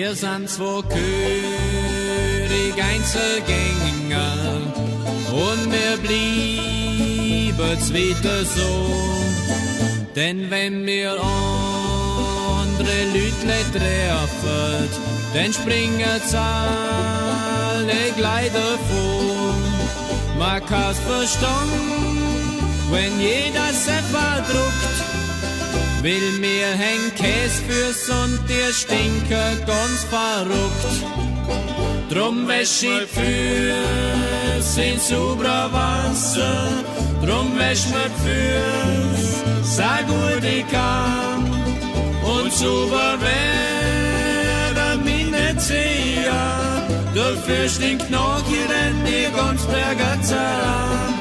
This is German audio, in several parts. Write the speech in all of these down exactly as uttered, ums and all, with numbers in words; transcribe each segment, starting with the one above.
Wir sind zwei König Einzelgänger und wir blieben's wieder so. Denn wenn wir andere Lütle treffen, dann springen's alle gleich davon. Man kann's verstehen, wenn jeder selber druckt, will mir hängen Käse fürs und dir stinken ganz verrückt. Drum wäsch ich Füß in sauberer Wasser, drum wäsch mir Füß, sag gut ich kann. Und sauber werden meine Zehen, dafür stinkt noch hier in die Gonsberger Zahn.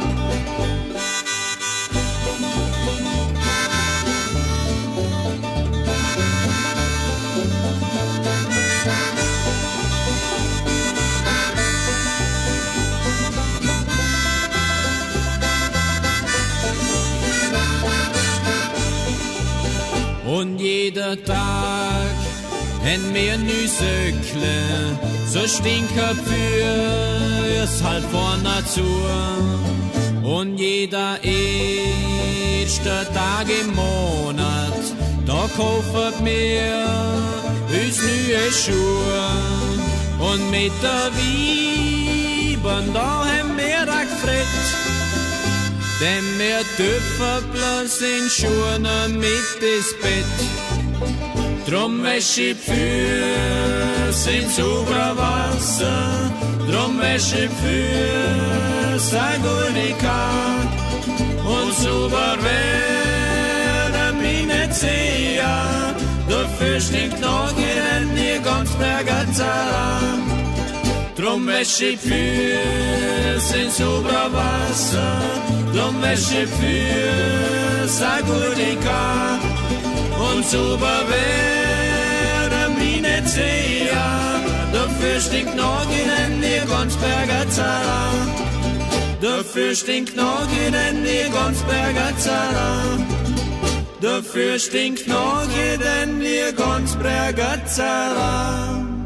Und jeder Tag haben wir nü Söckle, so stinker für's halt von Natur. Und jeder erste Tag im Monat, da kaufen wir uns neue Schuhe. Und mit der Wieben, da haben wir auch gefreut, denn wir dürfen bloß in Schuhen mit ins Bett. Drum wäsch ich Füß in sauberer Wasser, drum wäsch ich Füß, sag gut ich kann. Und sauber werden meine Zehen, dafür stinkt noch in die Gonsberger Zahn. Drum wäsch ich Füß in sauberer Wasser, drum wäsch ich Füß, sag gut ich kann. Und sauber werden meine Zehen, dafür stinkt noch in die Gonsberger Zahn. Dafür stinkt noch in die Gonsberger Zahn. Dafür stinkt noch in die Gonsberger Zahn.